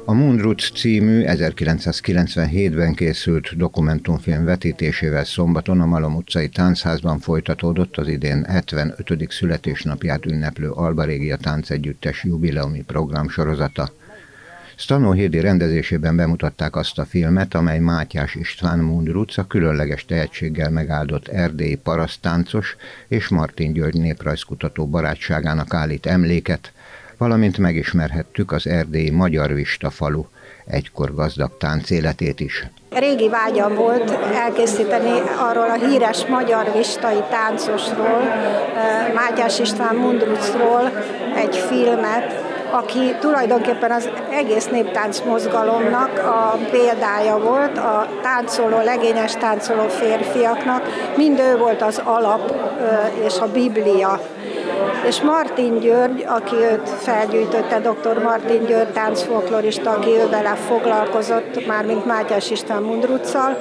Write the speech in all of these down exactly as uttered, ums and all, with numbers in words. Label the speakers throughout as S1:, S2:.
S1: A Mundruc című ezerkilencszázkilencvenhétben készült dokumentumfilm vetítésével szombaton a Malom utcai Táncházban folytatódott az idén hetvenötödik születésnapját ünneplő Alba Régia Táncegyüttes jubileumi programsorozata. Stanóhédi rendezésében bemutatták azt a filmet, amely Mátyás István Mundruc, a különleges tehetséggel megáldott erdélyi paraszttáncos és Martin György néprajzkutató barátságának állít emléket, valamint megismerhettük az erdélyi Magyarvista falu egykor gazdag táncéletét is.
S2: Régi vágyam volt elkészíteni arról a híres magyarvistai táncosról, Mátyás István Mundrucról egy filmet, aki tulajdonképpen az egész néptánc mozgalomnak a példája volt, a táncoló, legényes táncoló férfiaknak, mind ő volt az alap és a biblia. És Martin György, aki őt felgyűjtötte, dr. Martin György táncfolklorista, aki ő vele foglalkozott, mármint Mátyás István Mundruccal,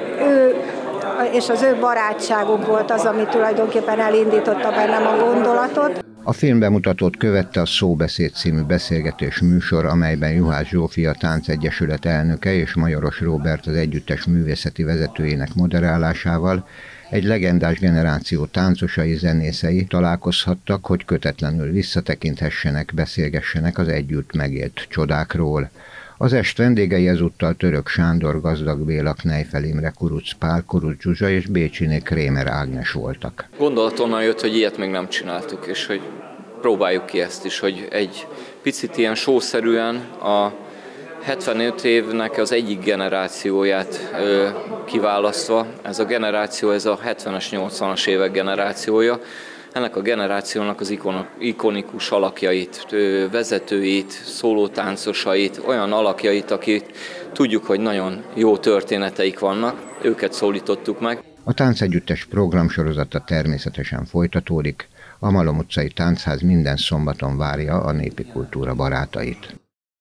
S2: ő és az ő barátságuk volt az, ami tulajdonképpen elindította bennem a gondolatot.
S1: A filmbemutatót követte a Szóbeszéd című beszélgetés műsor, amelyben Juhász Zsófia a Táncegyesület elnöke és Majoros Róbert az együttes művészeti vezetőjének moderálásával egy legendás generáció táncosai, zenészei találkozhattak, hogy kötetlenül visszatekinthessenek, beszélgessenek az együtt megélt csodákról. Az est vendégei ezúttal Török Sándor, Gazdag Béla, Kneiffel Imre, Kurucz Pál, Kurucz Zsuzsa és Bécsiné Krémer Ágnes voltak.
S3: Gondolat onnan jött, hogy ilyet még nem csináltuk, és hogy próbáljuk ki ezt is, hogy egy picit ilyen showszerűen a hetvenöt évnek az egyik generációját ö, kiválasztva. Ez a generáció, ez a hetvenes, nyolcvanas évek generációja. Ennek a generációnak az ikonikus alakjait, vezetőit, szólótáncosait, olyan alakjait, akik tudjuk, hogy nagyon jó történeteik vannak, őket szólítottuk meg.
S1: A táncegyüttes programsorozata természetesen folytatódik, a Malom utcai Táncház minden szombaton várja a népi kultúra barátait.